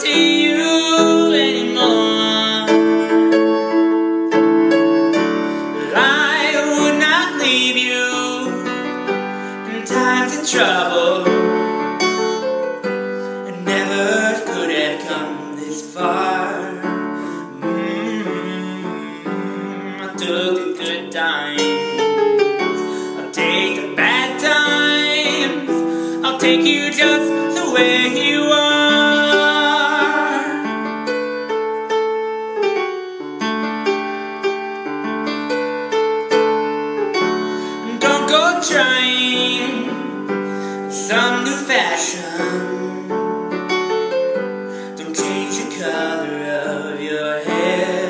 to you anymore. I would not leave you in times of trouble. I never could have come this far. I took the good times, I'll take the bad times, I'll take you just the way you are. Don't go trying some new fashion. Don't change the color of your hair.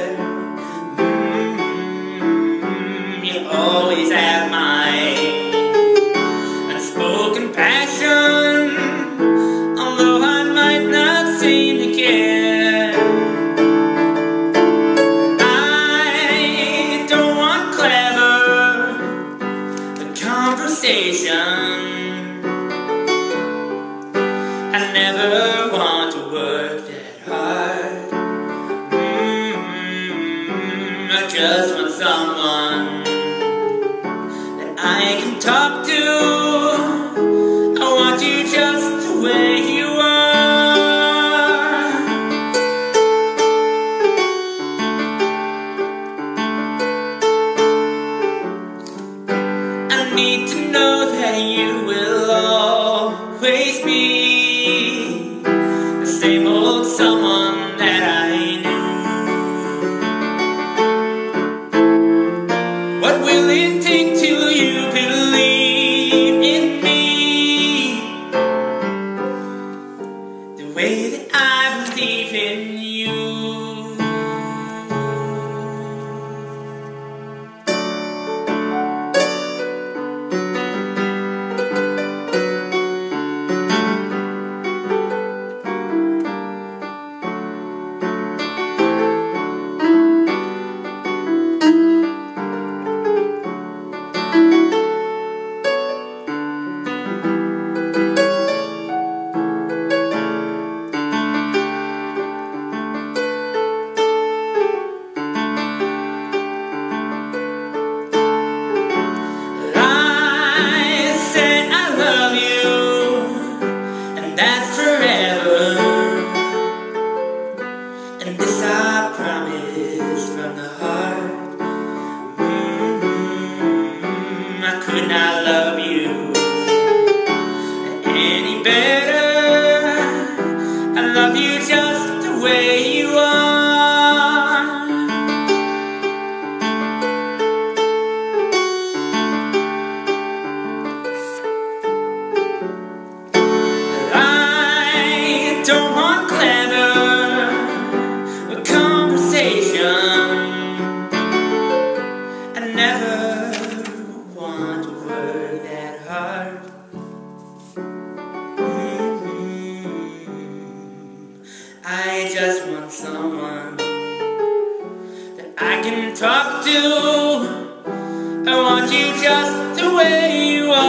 You always have my unspoken passion, although I might not seem to care. I don't want clever conversation. I never want to work that hard. I just want someone that I can talk to. I want you just the way you are. I need to know that you will always be the same old someone that I knew. What will it take till you believe in me the way that I believe in you? That's forever, and this I promise from the heart. I could not love you any better. I love you just the way you are. Don't want clever conversation. I never want to work that hard. I just want someone that I can talk to. I want you just the way you are.